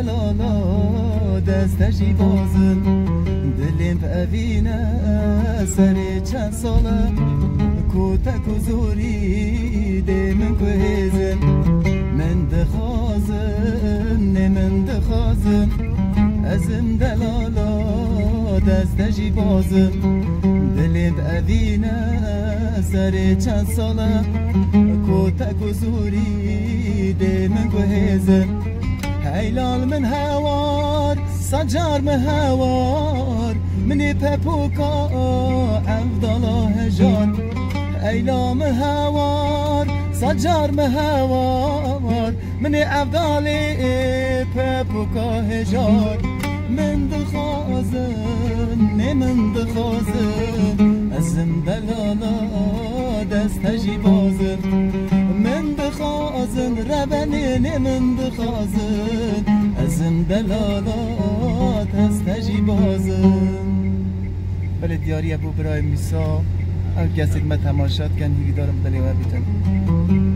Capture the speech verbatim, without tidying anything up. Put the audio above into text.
دلالا دستشی بازن دلیم پوینه سری چند ساله کوتک و زوری دی من کوهیزن من دخوازن نه من دخوازن ازم دلالا دستشی بازن دلیم پوینه سری چند ساله کوتک و زوری دی من کوهیزن هیلال من هوار سجار من هوار منی پپوکا افضل هجار هیلال من هوار سجار من هوار منی افضل پپوکا هجار من دخوازن نه من دخوازن ازم دلالا دستشی بازن من دخوازن ربنی نه من دخوازن ازم دلالا دستشی بازن بله دیاری ابو برای میسا او کسی که ما تماشات کن هیگی دارم دلیوه بیتن